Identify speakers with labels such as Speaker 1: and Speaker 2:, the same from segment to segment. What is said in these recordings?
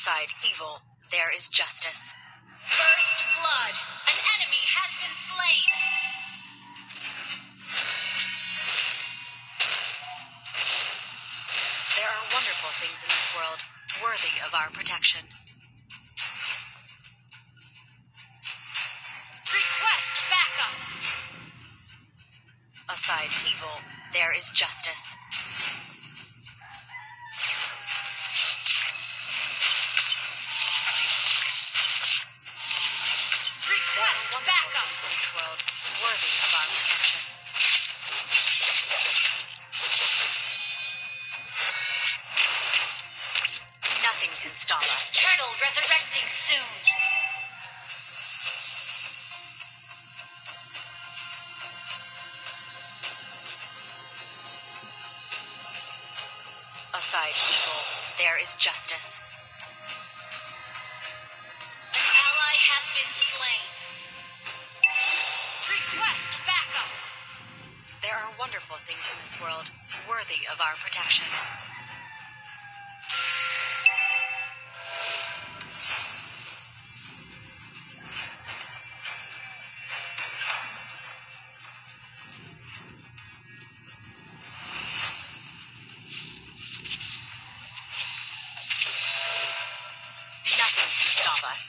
Speaker 1: Aside evil, there is justice.
Speaker 2: First blood. An enemy has been slain.
Speaker 1: There are wonderful things in this world, worthy of our protection.
Speaker 2: Request backup.
Speaker 1: Aside evil, there is justice.
Speaker 2: Request backup.
Speaker 1: In this world, worthy of our protection. Nothing can stop us.
Speaker 2: Turtle resurrecting soon.
Speaker 1: Aside evil, there is justice.
Speaker 2: An ally has been slain. Request backup.
Speaker 1: There are wonderful things in this world, worthy of our protection. Nothing can stop us.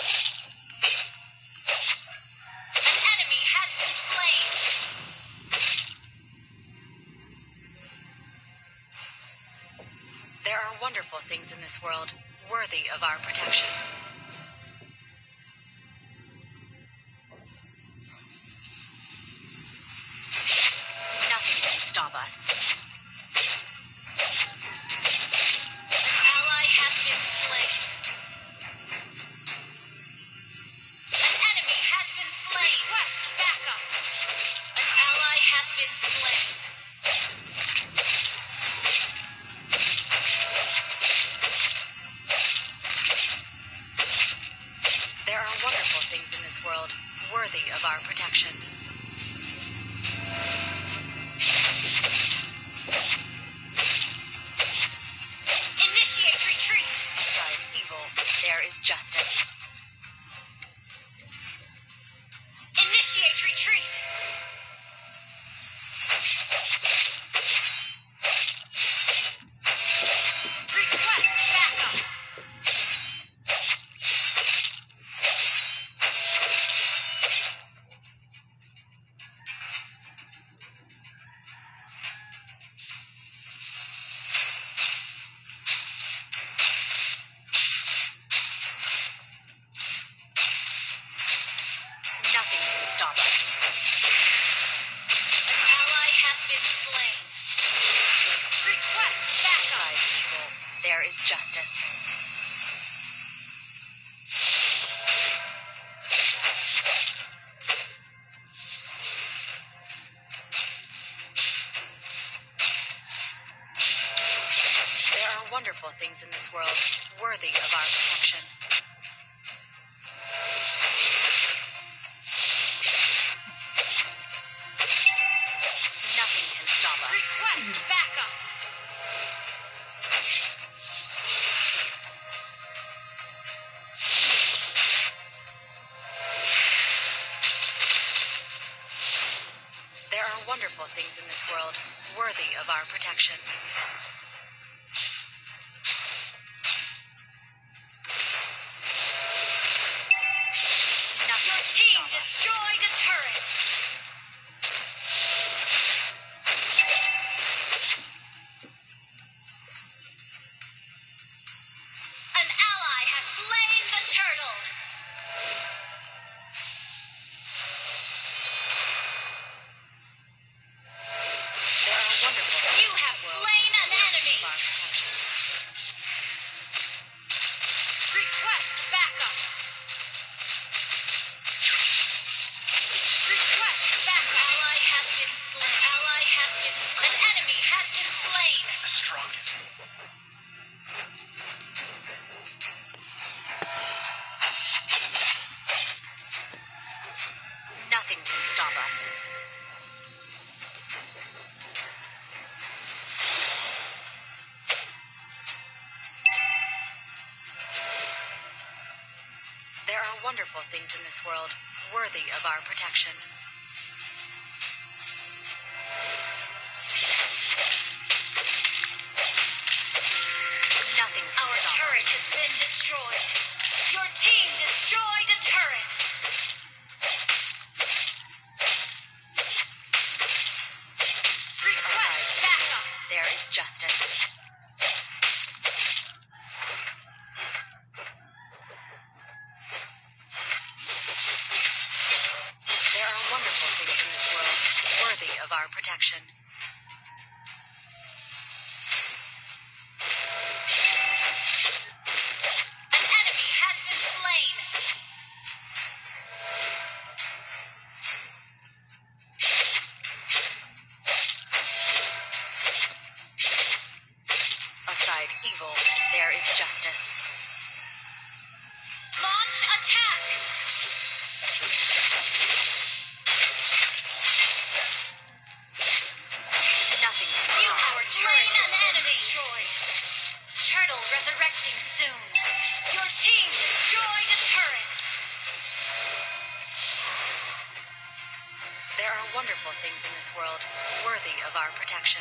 Speaker 2: An enemy has been slain.
Speaker 1: There are wonderful things in this world, worthy of our protection. Nothing can stop us.
Speaker 2: An ally has been slain. An enemy has been slain. Request backup. An ally has been slain.
Speaker 1: There are wonderful things in this world, worthy of our protection.
Speaker 2: Initiate retreat.
Speaker 1: Aside evil, there is justice.
Speaker 2: Initiate retreat. Request backup.
Speaker 1: Nothing can stop us.
Speaker 2: An ally has been slain. Request backup.
Speaker 1: Aside evil, there is justice. There are wonderful things in this world, worthy of our protection. Nothing can stop us.
Speaker 2: Request backup.
Speaker 1: There are wonderful things in this world, worthy of our protection. Nothing
Speaker 2: Your
Speaker 1: can
Speaker 2: team
Speaker 1: stop us.
Speaker 2: destroyed a turret. An ally has slain the turtle.
Speaker 1: There are wonderful things
Speaker 2: You
Speaker 1: in
Speaker 2: have
Speaker 1: this world,
Speaker 2: slain an
Speaker 1: worthy
Speaker 2: enemy.
Speaker 1: of our protection.
Speaker 2: Request backup. Request backup. Ally has been slain. An ally has been slain. An enemy has been slain.
Speaker 3: The strongest.
Speaker 1: Nothing can stop us. wonderful things in this world worthy of our protection. Nothing can
Speaker 2: Our
Speaker 1: stop
Speaker 2: turret
Speaker 1: us.
Speaker 2: has been destroyed. Your team destroyed a turret. Request backup.
Speaker 1: There is justice. There are wonderful things in this world worthy of our protection.
Speaker 2: An enemy has been slain.
Speaker 1: Aside evil, there is justice.
Speaker 2: Launch attack.
Speaker 1: Nothing can
Speaker 2: You
Speaker 1: stop
Speaker 2: have
Speaker 1: us.
Speaker 2: slain an enemy. Destroyed. Turtle resurrecting soon. Your team destroyed a turret.
Speaker 1: There are wonderful things in this world worthy of our protection.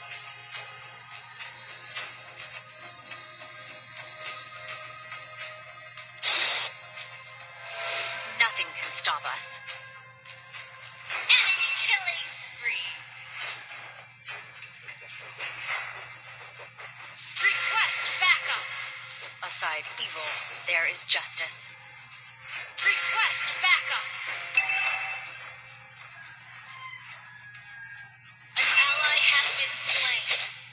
Speaker 1: Nothing can stop us.
Speaker 2: Enemy killing spree. Request backup.
Speaker 1: Aside evil, there is justice.
Speaker 2: Request backup. An ally has been slain.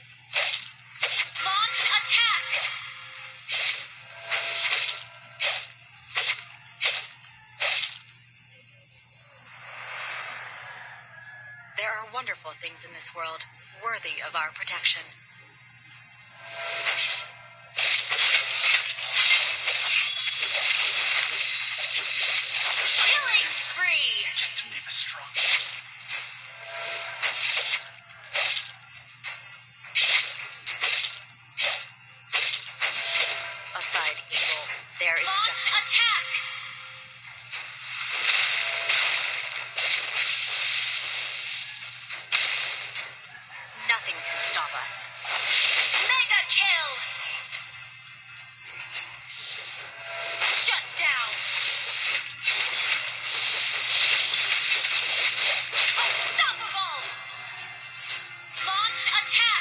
Speaker 2: Launch attack.
Speaker 1: There are wonderful things in this world worthy of our protection.
Speaker 2: Killing spree.
Speaker 3: Get to me the strong.
Speaker 1: Aside evil, there is
Speaker 2: Launch
Speaker 1: justice.
Speaker 2: attack.
Speaker 1: Nothing can stop us.
Speaker 2: Mega kill. Shut down. Unstoppable. Launch attack.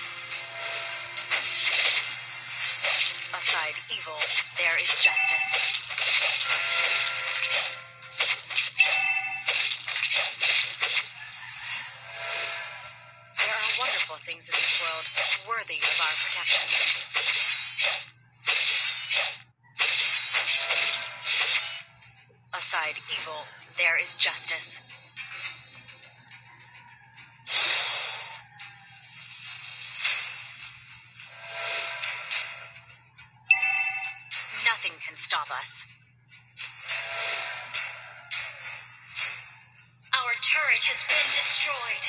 Speaker 1: Aside evil, there is justice. There are wonderful things in this world worthy of our protection. Aside evil, there is justice. Nothing can stop us.
Speaker 2: Our turret has been destroyed.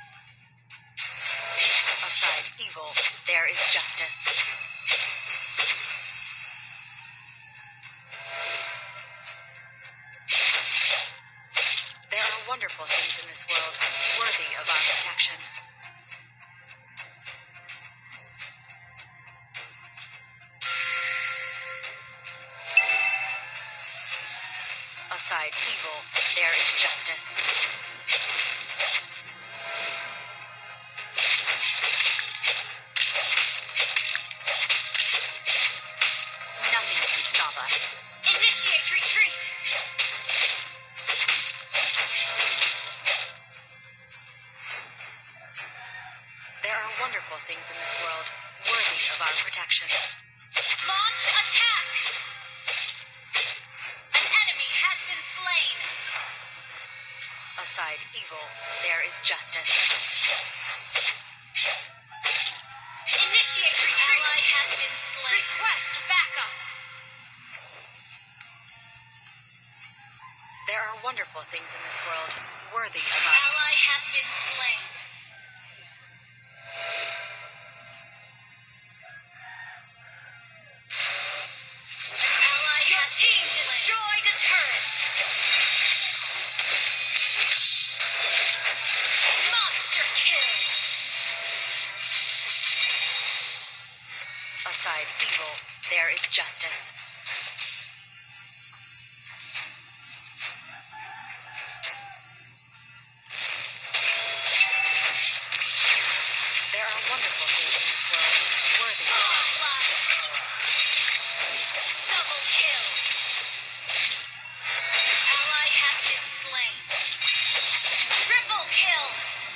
Speaker 1: Aside evil, there is justice. There are wonderful things in this world worthy of our protection. Aside evil, there is justice. Nothing can stop us.
Speaker 2: Initiate retreat.
Speaker 1: There are wonderful things in this world worthy of our protection.
Speaker 2: Launch attack. An enemy has been slain.
Speaker 1: Aside evil, there is justice.
Speaker 2: Initiate retreat. Ally has been slain. Request backup.
Speaker 1: There are wonderful things in this world worthy of our
Speaker 2: Ally has been slain. An ally has team destroyed a turret.
Speaker 1: is justice. There are wonderful things in this world worthy of our protection.
Speaker 2: Double kill. An ally has been slain. Triple kill.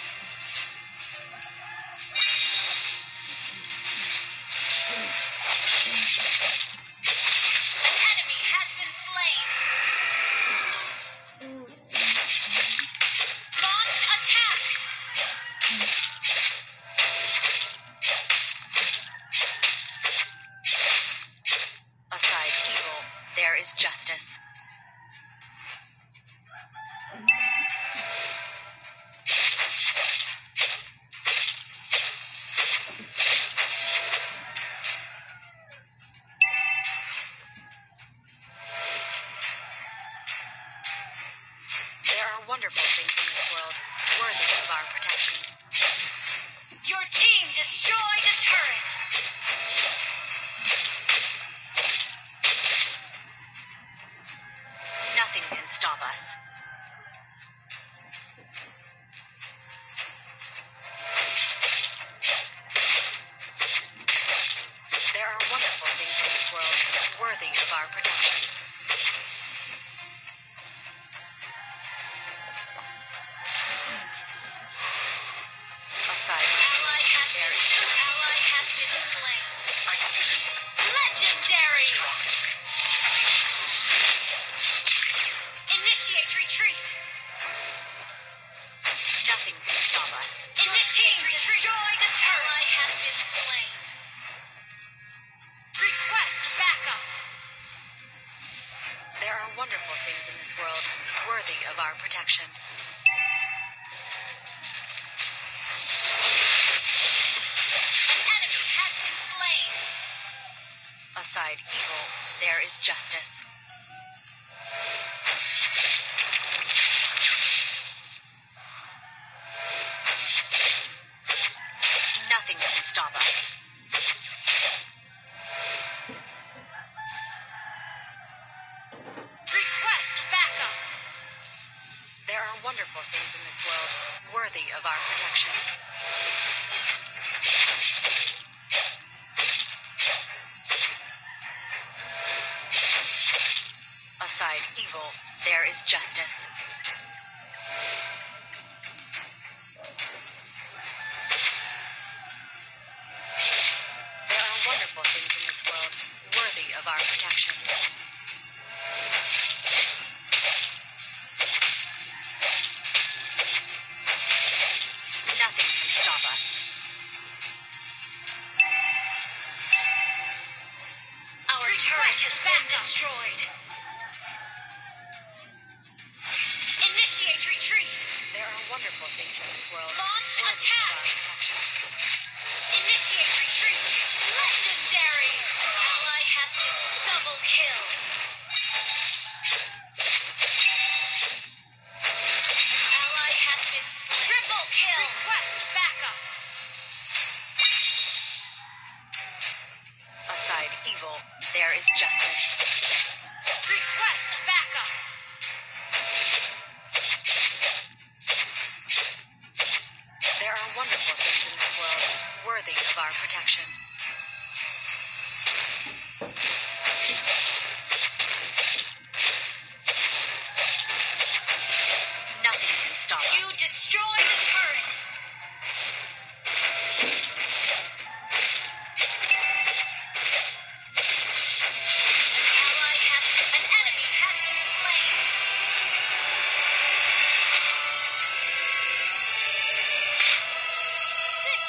Speaker 2: An enemy has been slain. Launch attack.
Speaker 1: Aside evil, there is justice. There are wonderful things in this world worthy of our protection.
Speaker 2: Your team destroyed a turret.
Speaker 1: Nothing can stop us. There are wonderful things in this world worthy of our protection. Aside
Speaker 2: Ally has
Speaker 1: there
Speaker 2: been
Speaker 1: is
Speaker 2: slain. Ally has been slain. Legendary. Initiate retreat.
Speaker 1: nothing can stop us.
Speaker 2: Initiate retreat. Destroyed a turret. Ally has been slain. Request backup.
Speaker 1: There are wonderful things in this world worthy of our protection.
Speaker 2: An enemy has been slain.
Speaker 1: Aside evil, there is justice. Nothing can stop us.
Speaker 2: Request backup.
Speaker 1: There are wonderful things in this world worthy of our protection. Aside evil, there is justice. There are wonderful things in this world worthy of our protection. Nothing can stop us.
Speaker 2: Our turret has been destroyed. Initiate retreat.
Speaker 1: There are wonderful things in this world
Speaker 2: Launch
Speaker 1: worthy of
Speaker 2: attack.
Speaker 1: our protection.
Speaker 2: Initiate retreat. Legendary. Ally has been double kill. An ally has been slain. Triple kill. Request backup.
Speaker 1: Aside evil, there is justice.
Speaker 2: Request backup.
Speaker 1: There are wonderful things in this world worthy of our protection.